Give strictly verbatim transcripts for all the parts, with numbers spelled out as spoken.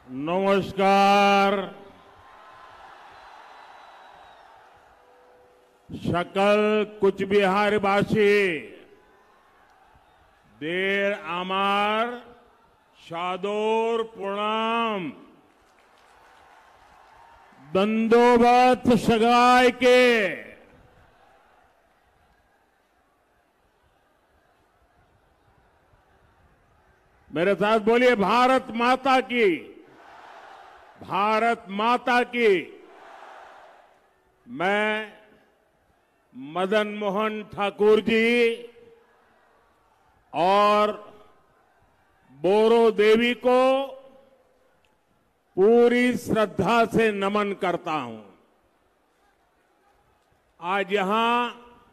नमस्कार। सकल कुचबिहारवासी देर आमार सादर प्रणाम। दंडोवत सगाई के मेरे साथ बोलिए, भारत माता की, भारत माता की। मैं मदन मोहन ठाकुर जी और बोरो देवी को पूरी श्रद्धा से नमन करता हूं। आज यहां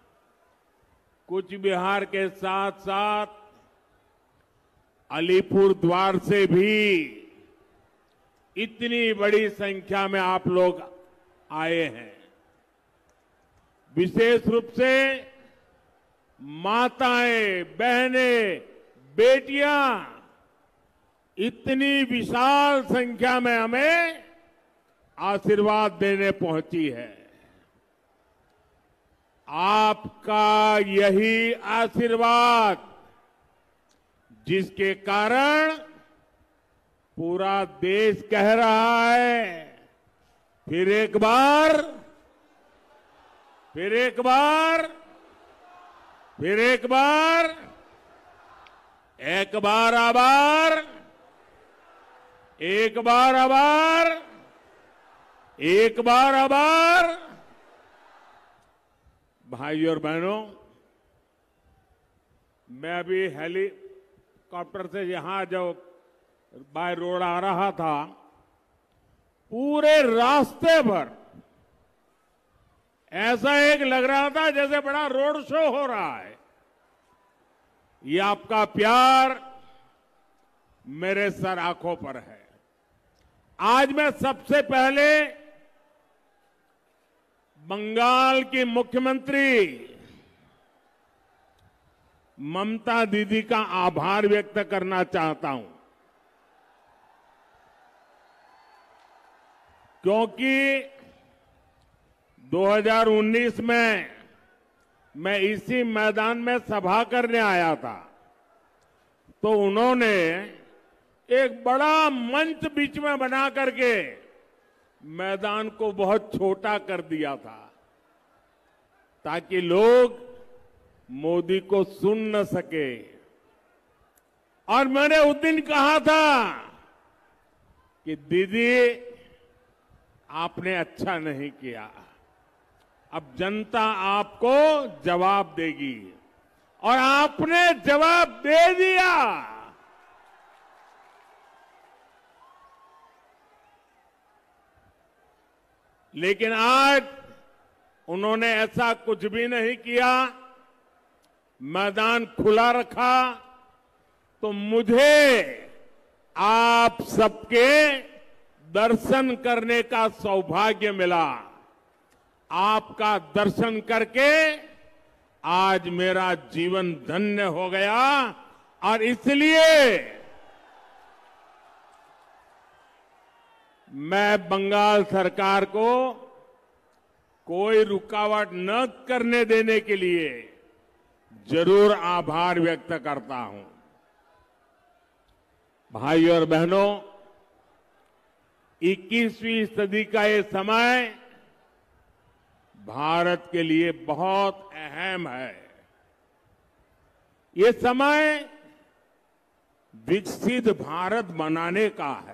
कुचबिहार के साथ साथ अलीपुर द्वार से भी इतनी बड़ी संख्या में आप लोग आए हैं। विशेष रूप से माताएं, बहनें, बेटियां इतनी विशाल संख्या में हमें आशीर्वाद देने पहुंची है। आपका यही आशीर्वाद जिसके कारण पूरा देश कह रहा है, फिर एक बार, फिर एक बार, फिर एक बार, एक बार आभार, एक बार आभार, एक बार आभार। भाइयों और बहनों, मैं अभी हेलीकॉप्टर से यहां जो बाय रोड आ रहा था, पूरे रास्ते भर ऐसा एक लग रहा था जैसे बड़ा रोड शो हो रहा है। ये आपका प्यार मेरे सर आंखों पर है। आज मैं सबसे पहले बंगाल की मुख्यमंत्री ममता दीदी का आभार व्यक्त करना चाहता हूं, क्योंकि दो हज़ार उन्नीस में मैं इसी मैदान में सभा करने आया था, तो उन्होंने एक बड़ा मंच बीच में बना करके मैदान को बहुत छोटा कर दिया था, ताकि लोग मोदी को सुन न सके। और मैंने उस दिन कहा था कि दीदी आपने अच्छा नहीं किया, अब जनता आपको जवाब देगी, और आपने जवाब दे दिया। लेकिन आज उन्होंने ऐसा कुछ भी नहीं किया, मैदान खुला रखा, तो मुझे आप सबके दर्शन करने का सौभाग्य मिला। आपका दर्शन करके आज मेरा जीवन धन्य हो गया, और इसलिए मैं बंगाल सरकार को कोई रुकावट न करने देने के लिए जरूर आभार व्यक्त करता हूं। भाइयों और बहनों, इक्कीसवीं सदी का ये समय भारत के लिए बहुत अहम है। ये समय विकसित भारत बनाने का है,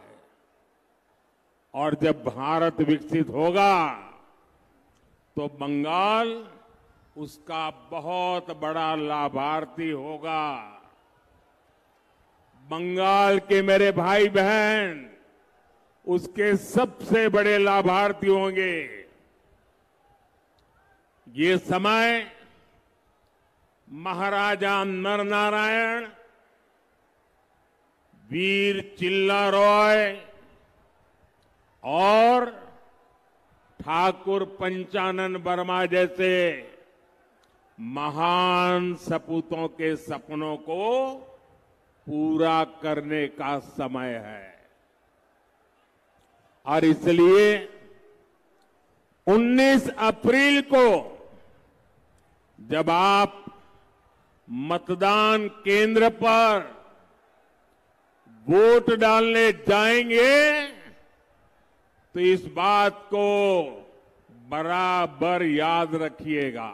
और जब भारत विकसित होगा तो बंगाल उसका बहुत बड़ा लाभार्थी होगा। बंगाल के मेरे भाई बहन उसके सबसे बड़े लाभार्थी होंगे। ये समय महाराजा नरनारायण, वीर चिल्ला रॉय और ठाकुर पंचानन वर्मा जैसे महान सपूतों के सपनों को पूरा करने का समय है। और इसलिए उन्नीस अप्रैल को जब आप मतदान केंद्र पर वोट डालने जाएंगे तो इस बात को बराबर याद रखिएगा।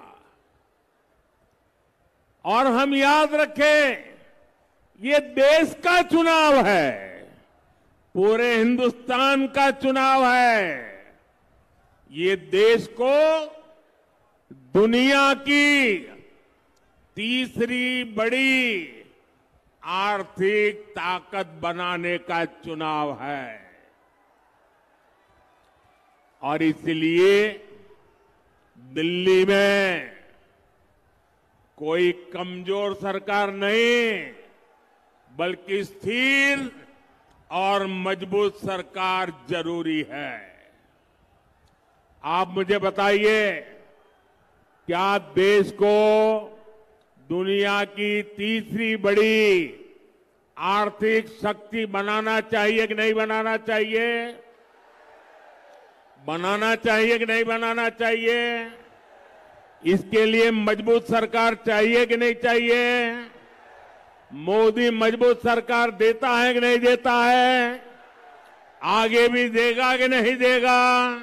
और हम याद रखें, ये देश का चुनाव है, पूरे हिंदुस्तान का चुनाव है। ये देश को दुनिया की तीसरी बड़ी आर्थिक ताकत बनाने का चुनाव है। और इसलिए दिल्ली में कोई कमजोर सरकार नहीं, बल्कि स्थिर और मजबूत सरकार जरूरी है। आप मुझे बताइए, क्या देश को दुनिया की तीसरी बड़ी आर्थिक शक्ति बनाना चाहिए कि नहीं बनाना चाहिए? बनाना चाहिए कि नहीं बनाना चाहिए? इसके लिए मजबूत सरकार चाहिए कि नहीं चाहिए? मोदी मजबूत सरकार देता है कि नहीं देता है? आगे भी देगा कि नहीं देगा?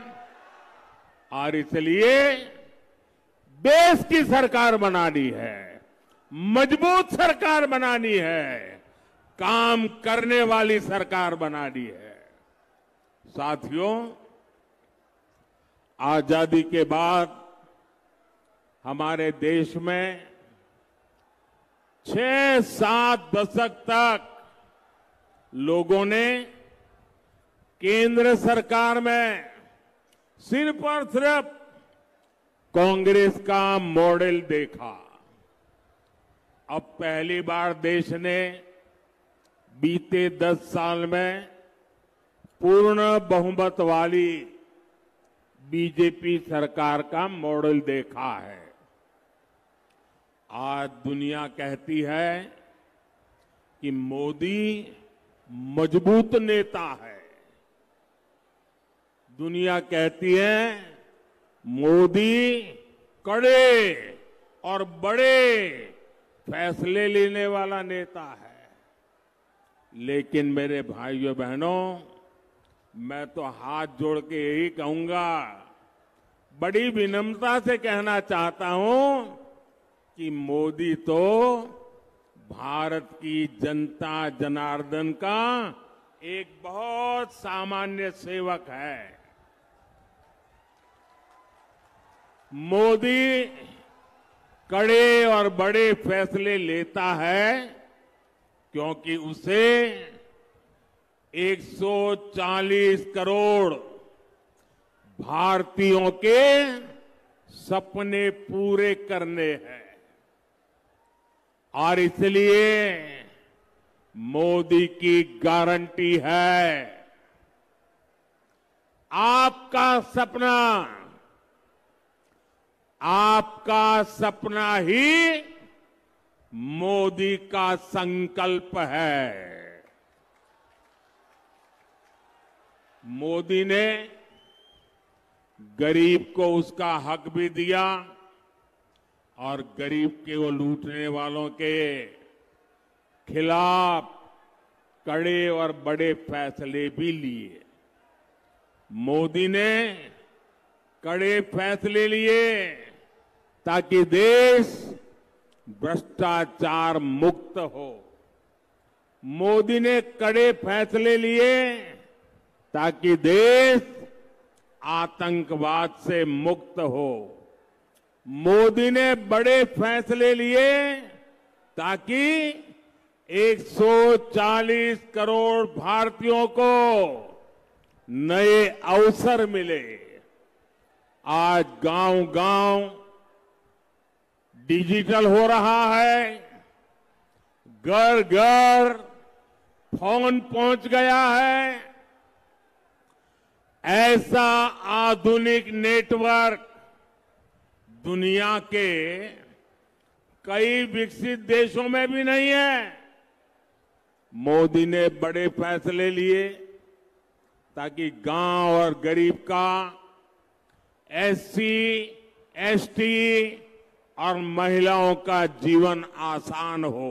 और इसलिए देश की सरकार बनानी है, मजबूत सरकार बनानी है, काम करने वाली सरकार बनानी है। साथियों, आजादी के बाद हमारे देश में छह सात दशक तक लोगों ने केंद्र सरकार में सिर्फ और सिर्फ कांग्रेस का मॉडल देखा। अब पहली बार देश ने बीते दस साल में पूर्ण बहुमत वाली बीजेपी सरकार का मॉडल देखा है। आज दुनिया कहती है कि मोदी मजबूत नेता है। दुनिया कहती है मोदी कड़े और बड़े फैसले लेने वाला नेता है। लेकिन मेरे भाइयों बहनों, मैं तो हाथ जोड़ के यही कहूंगा, बड़ी विनम्रता से कहना चाहता हूं कि मोदी तो भारत की जनता जनार्दन का एक बहुत सामान्य सेवक है। मोदी कड़े और बड़े फैसले लेता है क्योंकि उसे एक सौ चालीस करोड़ भारतीयों के सपने पूरे करने हैं। और इसलिए मोदी की गारंटी है, आपका सपना, आपका सपना ही मोदी का संकल्प है। मोदी ने गरीब को उसका हक भी दिया और गरीब के वो लूटने वालों के खिलाफ कड़े और बड़े फैसले भी लिए। मोदी ने कड़े फैसले लिए ताकि देश भ्रष्टाचार मुक्त हो। मोदी ने कड़े फैसले लिए ताकि देश आतंकवाद से मुक्त हो। मोदी ने बड़े फैसले लिए ताकि एक सौ चालीस करोड़ भारतीयों को नए अवसर मिले। आज गांव-गांव डिजिटल हो रहा है, घर-घर फोन पहुंच गया है। ऐसा आधुनिक नेटवर्क दुनिया के कई विकसित देशों में भी नहीं है। मोदी ने बड़े फैसले लिए, ताकि गांव और गरीब का, एससी, एसटी और महिलाओं का जीवन आसान हो।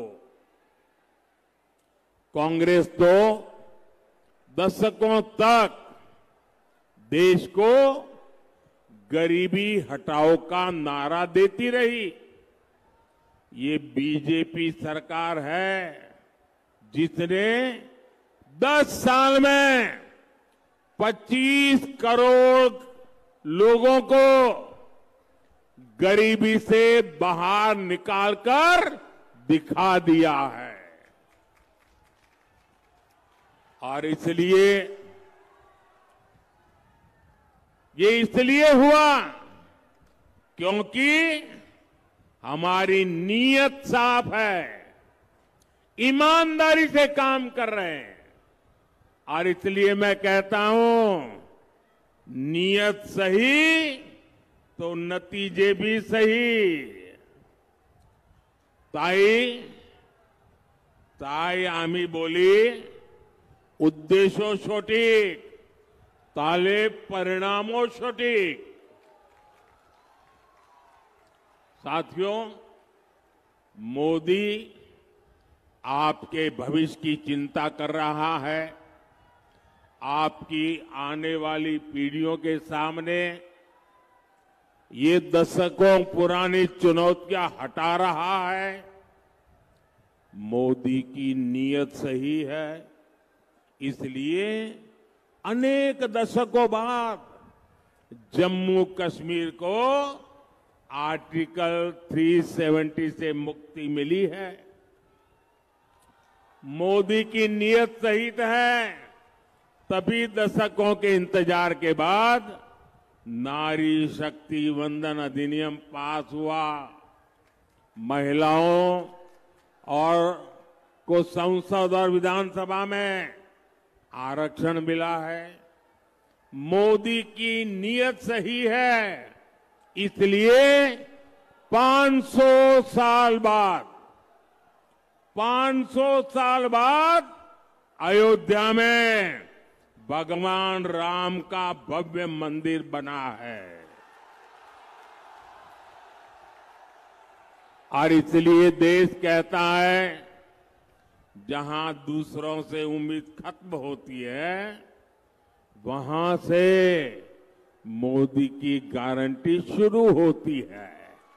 कांग्रेस तो दशकों तक देश को गरीबी हटाओ का नारा देती रही। ये बीजेपी सरकार है जिसने दस साल में पच्चीस करोड़ लोगों को गरीबी से बाहर निकालकर दिखा दिया है। और इसलिए ये इसलिए हुआ क्योंकि हमारी नीयत साफ है, ईमानदारी से काम कर रहे हैं। और इसलिए मैं कहता हूं, नीयत सही तो नतीजे भी सही। ताई ताई आम्ही बोली, उद्देशो सटीक ताले परिणामों सटीक। साथियों, मोदी आपके भविष्य की चिंता कर रहा है। आपकी आने वाली पीढ़ियों के सामने ये दशकों पुरानी चुनौतियां हटा रहा है। मोदी की नीयत सही है, इसलिए अनेक दशकों बाद जम्मू कश्मीर को आर्टिकल तीन सौ सत्तर से मुक्ति मिली है। मोदी की नीयत सही है, तभी दशकों के इंतजार के बाद नारी शक्ति वंदन अधिनियम पास हुआ। महिलाओं और को संसद और विधानसभा में आरक्षण मिला है। मोदी की नीयत सही है, इसलिए पाँच सौ साल बाद पाँच सौ साल बाद अयोध्या में भगवान राम का भव्य मंदिर बना है। और इसलिए देश कहता है, जहां दूसरों से उम्मीद खत्म होती है, वहां से मोदी की गारंटी शुरू होती है।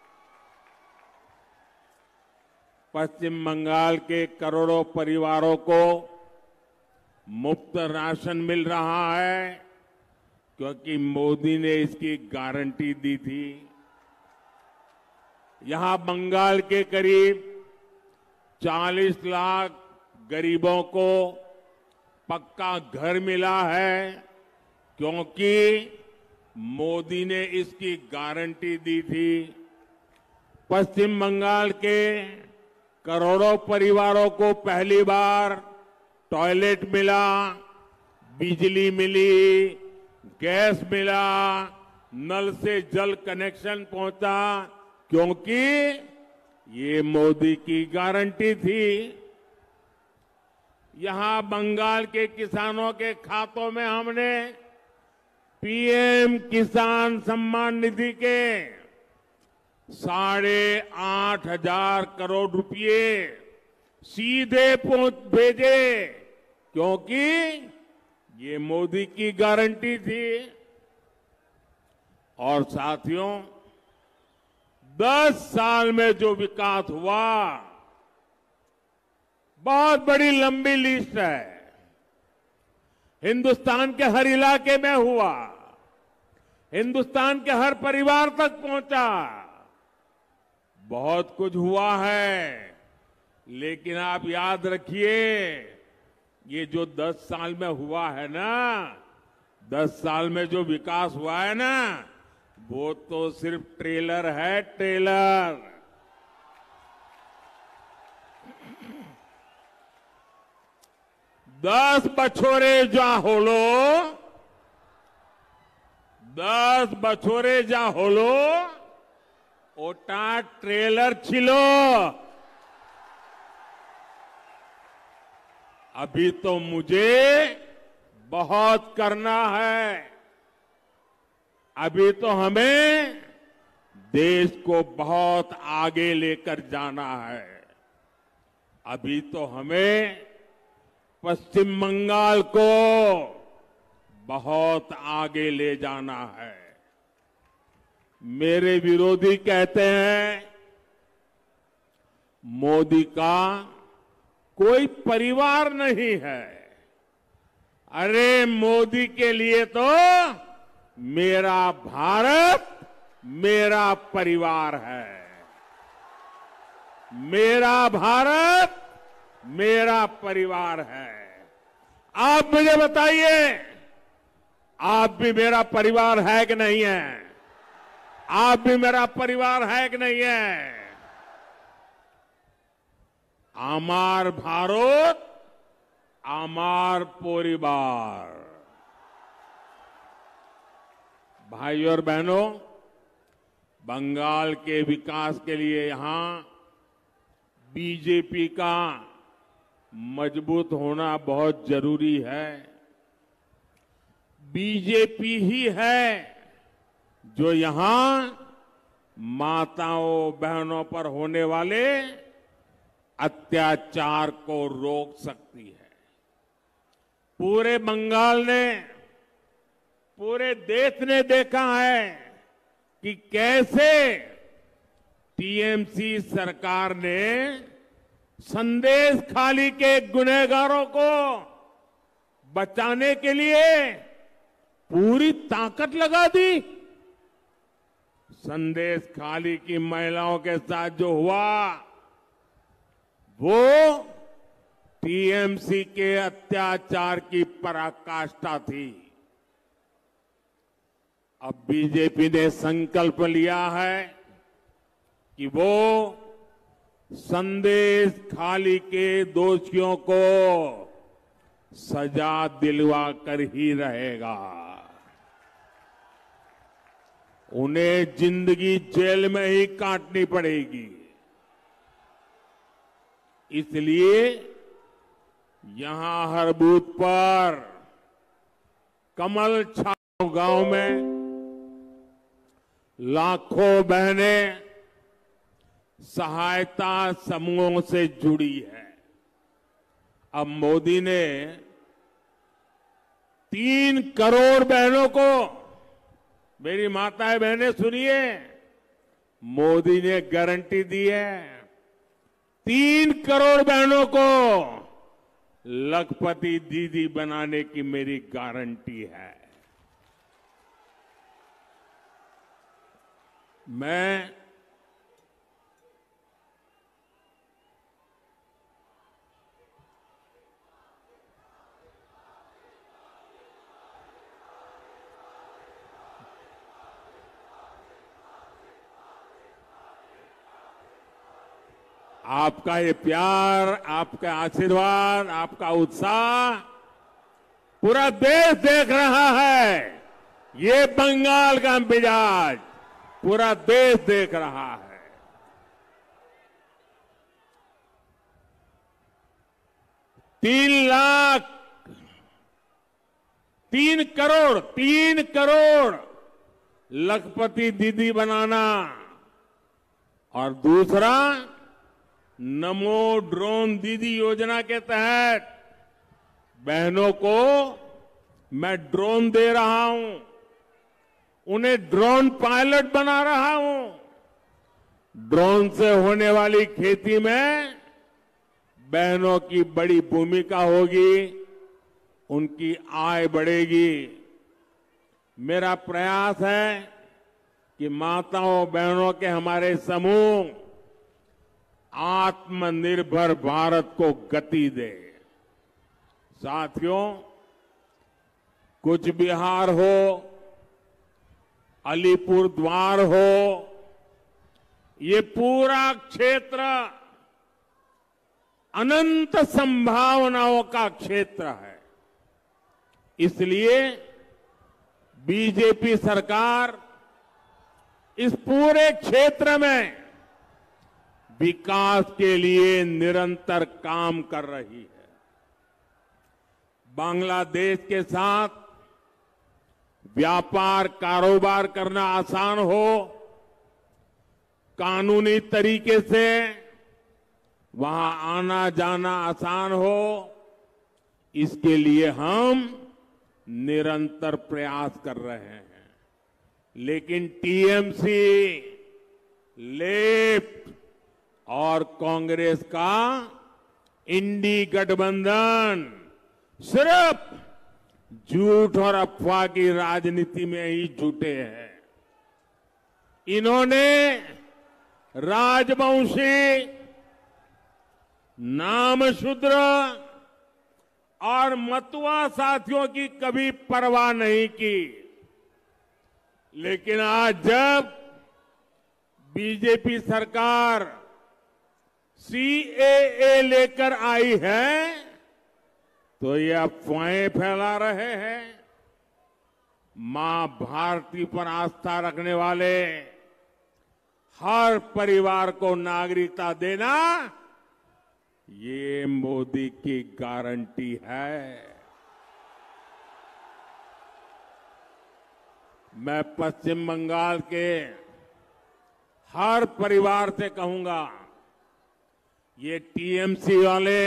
पश्चिम बंगाल के करोड़ों परिवारों को मुफ्त राशन मिल रहा है क्योंकि मोदी ने इसकी गारंटी दी थी। यहां बंगाल के करीब चालीस लाख गरीबों को पक्का घर मिला है क्योंकि मोदी ने इसकी गारंटी दी थी। पश्चिम बंगाल के करोड़ों परिवारों को पहली बार टॉयलेट मिला, बिजली मिली, गैस मिला, नल से जल कनेक्शन पहुंचा क्योंकि ये मोदी की गारंटी थी। यहां बंगाल के किसानों के खातों में हमने पीएम किसान सम्मान निधि के साढ़े आठ हजार करोड़ रुपए सीधे पहुंच भेजे क्योंकि ये मोदी की गारंटी थी। और साथियों, दस साल में जो विकास हुआ, बहुत बड़ी लंबी लिस्ट है। हिंदुस्तान के हर इलाके में हुआ, हिंदुस्तान के हर परिवार तक पहुंचा। बहुत कुछ हुआ है, लेकिन आप याद रखिए, ये जो दस साल में हुआ है ना, दस साल में जो विकास हुआ है ना, वो तो सिर्फ ट्रेलर है, ट्रेलर। दस बछोरे जा होलो, दस बछोरे जा होलो, ओटा ट्रेलर छिलो। अभी तो मुझे बहुत करना है। अभी तो हमें देश को बहुत आगे लेकर जाना है। अभी तो हमें पश्चिम बंगाल को बहुत आगे ले जाना है। मेरे विरोधी कहते हैं मोदी का कोई परिवार नहीं है। अरे मोदी के लिए तो मेरा भारत मेरा परिवार है। मेरा भारत मेरा परिवार है। आप मुझे बताइए, आप भी मेरा परिवार है कि नहीं है? आप भी मेरा परिवार है कि नहीं है? आमार भारत आमार परिवार। भाइयों और बहनों, बंगाल के विकास के लिए यहां बीजेपी का मजबूत होना बहुत जरूरी है। बीजेपी ही है जो यहां माताओं बहनों पर होने वाले अत्याचार को रोक सकती है। पूरे बंगाल ने, पूरे देश ने देखा है कि कैसे टीएमसी सरकार ने संदेश खाली के गुनहगारों को बचाने के लिए पूरी ताकत लगा दी। संदेश खाली की महिलाओं के साथ जो हुआ वो टीएमसी के अत्याचार की पराकाष्ठा थी। अब बीजेपी ने संकल्प लिया है कि वो संदेश खाली के दोषियों को सजा दिलवा कर ही रहेगा। उन्हें जिंदगी जेल में ही काटनी पड़ेगी। इसलिए यहां हर बूथ पर कमल छाओ गांव में लाखों बहनें सहायता समूहों से जुड़ी है। अब मोदी ने तीन करोड़ बहनों को, मेरी माताएं बहनें सुनिए, मोदी ने गारंटी दी है, तीन करोड़ बहनों को लखपति दीदी बनाने की मेरी गारंटी है। मैं आपका ये प्यार, आपका आशीर्वाद, आपका उत्साह पूरा देश देख रहा है। ये बंगाल का मिजाज पूरा देश देख रहा है। तीन लाख तीन करोड़ तीन करोड़ लखपति दीदी बनाना और दूसरा नमो ड्रोन दीदी योजना के तहत बहनों को मैं ड्रोन दे रहा हूं, उन्हें ड्रोन पायलट बना रहा हूं। ड्रोन से होने वाली खेती में बहनों की बड़ी भूमिका होगी, उनकी आय बढ़ेगी। मेरा प्रयास है कि माताओं बहनों के हमारे समूह आत्मनिर्भर भारत को गति दे। साथियों, कुछ बिहार हो, अलीपुर द्वार हो, ये पूरा क्षेत्र अनंत संभावनाओं का क्षेत्र है। इसलिए बीजेपी सरकार इस पूरे क्षेत्र में विकास के लिए निरंतर काम कर रही है। बांग्लादेश के साथ व्यापार कारोबार करना आसान हो, कानूनी तरीके से वहां आना जाना आसान हो, इसके लिए हम निरंतर प्रयास कर रहे हैं। लेकिन टीएमसी, लेफ्ट और कांग्रेस का इंडी गठबंधन सिर्फ झूठ और अफवाह की राजनीति में ही जुटे हैं। इन्होंने राजवंशी, नामशूद्र और मतुआ साथियों की कभी परवाह नहीं की। लेकिन आज जब बीजेपी सरकार सीएए लेकर आई है तो ये अफवाहें फैला रहे हैं। मां भारती पर आस्था रखने वाले हर परिवार को नागरिकता देना ये मोदी की गारंटी है। मैं पश्चिम बंगाल के हर परिवार से कहूंगा, ये टीएमसी वाले,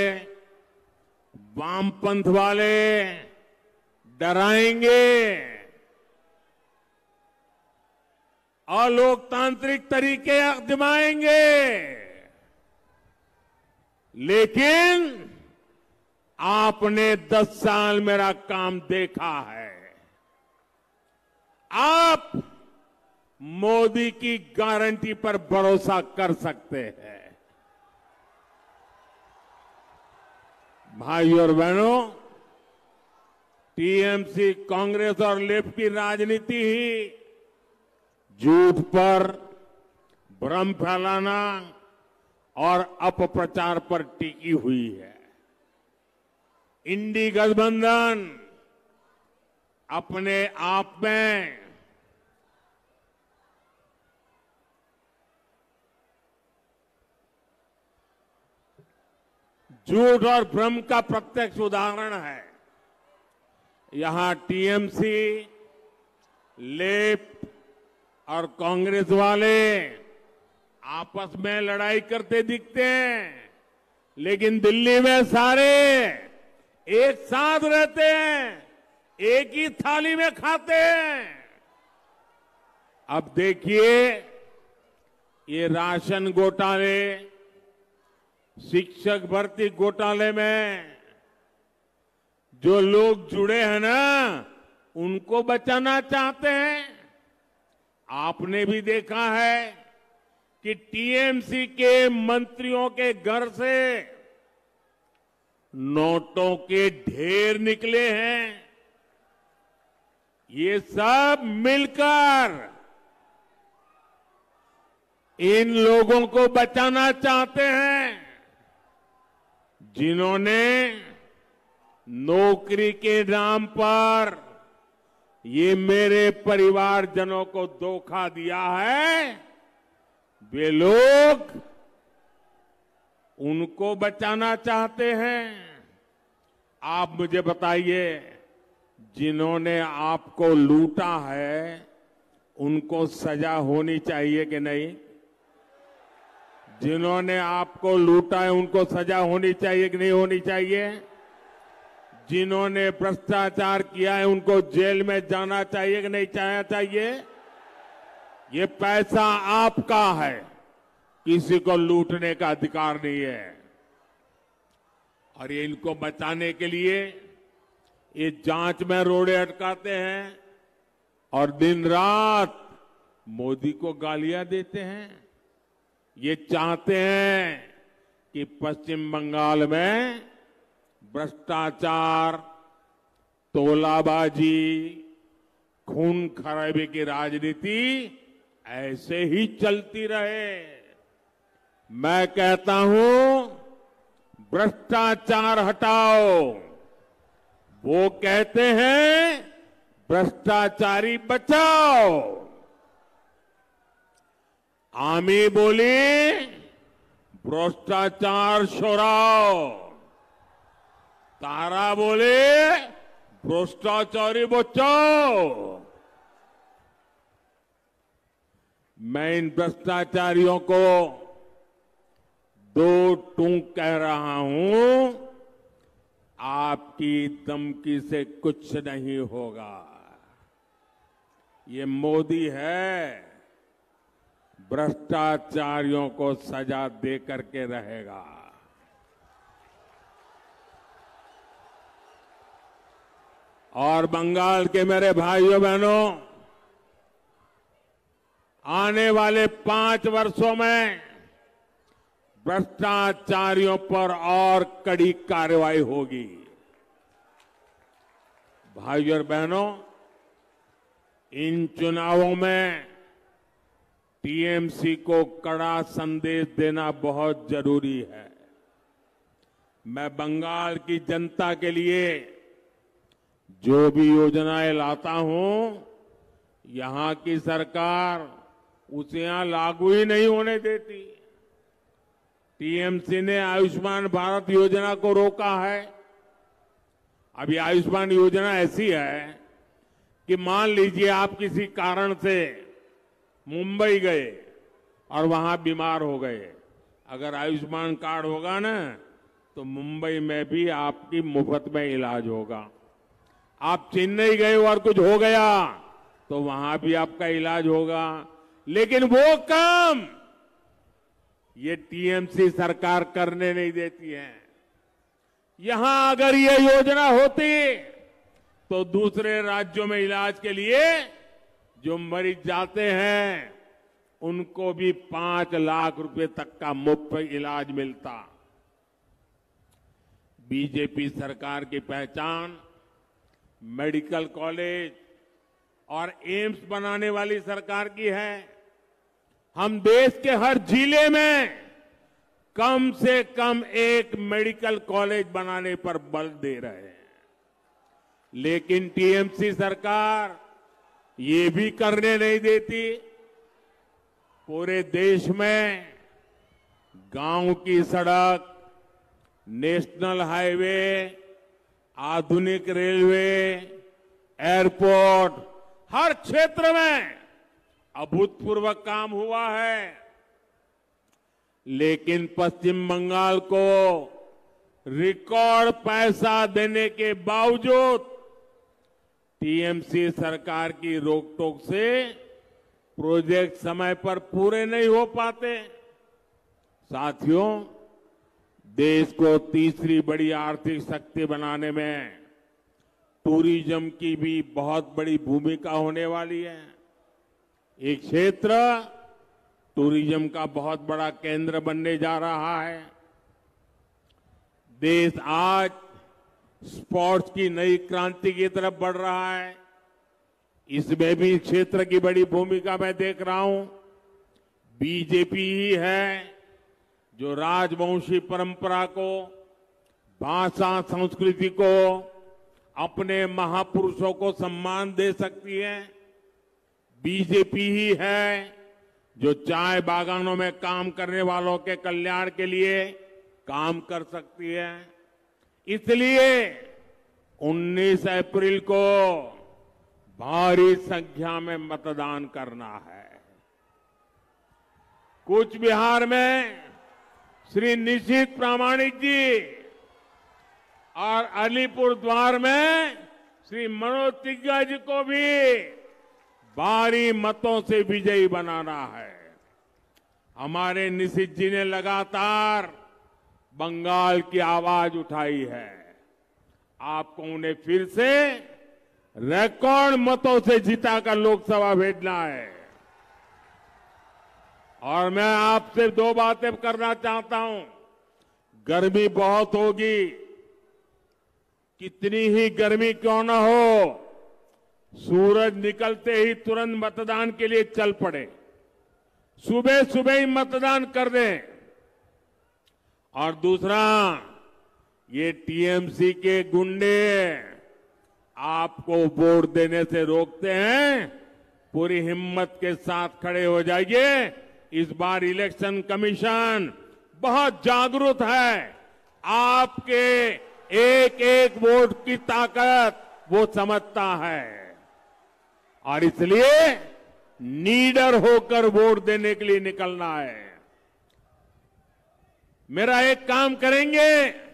वामपंथ वाले डराएंगे, अलोकतांत्रिक तरीके आजमाएंगे, लेकिन आपने दस साल मेरा काम देखा है। आप मोदी की गारंटी पर भरोसा कर सकते हैं। भाइयों और बहनों, टीएमसी, कांग्रेस और लेफ्ट की राजनीति ही झूठ पर, भ्रम फैलाना और अपप्रचार पर टिकी हुई है। इंडी गठबंधन अपने आप में झूठ और भ्रम का प्रत्यक्ष उदाहरण है। यहां टीएमसी, लेफ्ट और कांग्रेस वाले आपस में लड़ाई करते दिखते हैं, लेकिन दिल्ली में सारे एक साथ रहते हैं, एक ही थाली में खाते हैं। अब देखिए, ये राशन घोटाले, शिक्षक भर्ती घोटाले में जो लोग जुड़े हैं ना, उनको बचाना चाहते हैं। आपने भी देखा है कि टीएमसी के मंत्रियों के घर से नोटों के ढेर निकले हैं। ये सब मिलकर इन लोगों को बचाना चाहते हैं, जिन्होंने नौकरी के नाम पर ये मेरे परिवारजनों को धोखा दिया है। वे लोग उनको बचाना चाहते हैं। आप मुझे बताइए, जिन्होंने आपको लूटा है उनको सजा होनी चाहिए कि नहीं? जिन्होंने आपको लूटा है उनको सजा होनी चाहिए कि नहीं होनी चाहिए? जिन्होंने भ्रष्टाचार किया है उनको जेल में जाना चाहिए कि नहीं जाना चाहिए? ये पैसा आपका है, किसी को लूटने का अधिकार नहीं है। और ये इनको बचाने के लिए ये जांच में रोड़े अटकाते हैं और दिन रात मोदी को गालियां देते हैं। ये चाहते हैं कि पश्चिम बंगाल में भ्रष्टाचार, तोलाबाजी, खून खराबे की राजनीति ऐसे ही चलती रहे। मैं कहता हूं, भ्रष्टाचार हटाओ। वो कहते हैं भ्रष्टाचारी बचाओ। आमी बोली भ्रष्टाचार छोड़ाओ। तारा बोले भ्रष्टाचारी बचाओ। मैं इन भ्रष्टाचारियों को दो टूक कह रहा हूं, आपकी धमकी से कुछ नहीं होगा। ये मोदी है, भ्रष्टाचारियों को सजा दे करके रहेगा। और बंगाल के मेरे भाइयों बहनों, आने वाले पांच वर्षों में भ्रष्टाचारियों पर और कड़ी कार्रवाई होगी। भाइयों और बहनों, इन चुनावों में टीएमसी को कड़ा संदेश देना बहुत जरूरी है। मैं बंगाल की जनता के लिए जो भी योजनाएं लाता हूं, यहां की सरकार उसे यहां लागू ही नहीं होने देती। टीएमसी ने आयुष्मान भारत योजना को रोका है। अभी आयुष्मान योजना ऐसी है कि मान लीजिए आप किसी कारण से मुंबई गए और वहां बीमार हो गए, अगर आयुष्मान कार्ड होगा ना तो मुंबई में भी आपकी मुफ्त में इलाज होगा। आप चेन्नई गए और कुछ हो गया तो वहां भी आपका इलाज होगा। लेकिन वो काम ये टीएमसी सरकार करने नहीं देती है। यहां अगर ये योजना होती तो दूसरे राज्यों में इलाज के लिए जो मरीज जाते हैं उनको भी पांच लाख रुपए तक का मुफ्त इलाज मिलता। बीजेपी सरकार की पहचान मेडिकल कॉलेज और एम्स बनाने वाली सरकार की है। हम देश के हर जिले में कम से कम एक मेडिकल कॉलेज बनाने पर बल दे रहे हैं। लेकिन टीएमसी सरकार ये भी करने नहीं देती। पूरे देश में गांव की सड़क, नेशनल हाईवे, आधुनिक रेलवे, एयरपोर्ट, हर क्षेत्र में अभूतपूर्व काम हुआ है। लेकिन पश्चिम बंगाल को रिकॉर्ड पैसा देने के बावजूद टीएमसी सरकार की रोक-टोक से प्रोजेक्ट समय पर पूरे नहीं हो पाते। साथियों, देश को तीसरी बड़ी आर्थिक शक्ति बनाने में टूरिज्म की भी बहुत बड़ी भूमिका होने वाली है। एक क्षेत्र टूरिज्म का बहुत बड़ा केंद्र बनने जा रहा है। देश आज स्पोर्ट्स की नई क्रांति की तरफ बढ़ रहा है। इसमें भी क्षेत्र की बड़ी भूमिका मैं देख रहा हूं। बीजेपी ही है जो राजवंशी परंपरा को, भाषा, संस्कृति को, अपने महापुरुषों को सम्मान दे सकती है। बीजेपी ही है जो चाय बागानों में काम करने वालों के कल्याण के लिए काम कर सकती है। इसलिए उन्नीस अप्रैल को भारी संख्या में मतदान करना है। कूच बिहार में श्री निशित प्रामाणिक जी और अलीपुर द्वार में श्री मनोज तिग्गा जी को भी भारी मतों से विजयी बनाना है। हमारे निशित जी ने लगातार बंगाल की आवाज उठाई है। आपको उन्हें फिर से रिकॉर्ड मतों से जिताकर लोकसभा भेजना है। और मैं आपसे दो बातें करना चाहता हूं। गर्मी बहुत होगी, कितनी ही गर्मी क्यों न हो, सूरज निकलते ही तुरंत मतदान के लिए चल पड़े। सुबह सुबह ही मतदान कर दें। और दूसरा, ये टीएमसी के गुंडे आपको वोट देने से रोकते हैं। पूरी हिम्मत के साथ खड़े हो जाइए। इस बार इलेक्शन कमीशन बहुत जागरूक है। आपके एक एक वोट की ताकत वो समझता है और इसलिए नीडर होकर वोट देने के लिए निकलना है। मेरा एक काम करेंगे,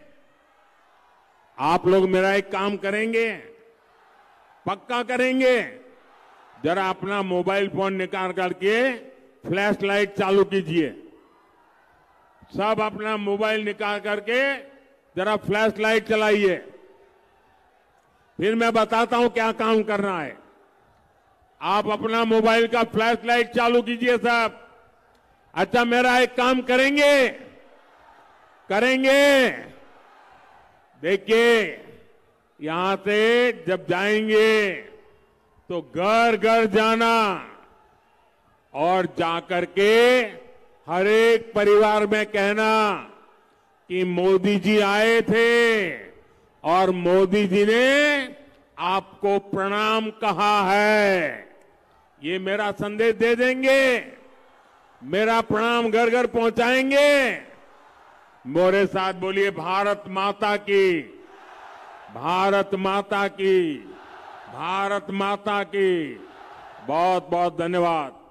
आप लोग मेरा एक काम करेंगे, पक्का करेंगे। जरा अपना मोबाइल फोन निकाल करके फ्लैश लाइट चालू कीजिए। सब अपना मोबाइल निकाल करके जरा फ्लैश लाइट चलाइए, फिर मैं बताता हूं क्या काम करना है। आप अपना मोबाइल का फ्लैश लाइट चालू कीजिए सब। अच्छा, मेरा एक काम करेंगे करेंगे देखिए, यहां से जब जाएंगे तो घर घर जाना और जाकर के हर एक परिवार में कहना कि मोदी जी आए थे और मोदी जी ने आपको प्रणाम कहा है। ये मेरा संदेश दे देंगे, मेरा प्रणाम घर घर पहुंचाएंगे। मोरे साथ बोलिए, भारत माता की, भारत माता की, भारत माता की। बहुत बहुत धन्यवाद।